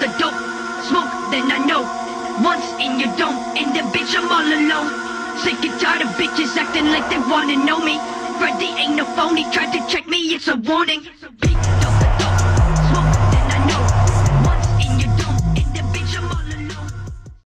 the dope. Smoke, then I know. Once in your dome, and then bitch I'm all alone. Sick and tired of bitches acting like they wanna know me. Freddy ain't no phony, tried to check me, it's a warning.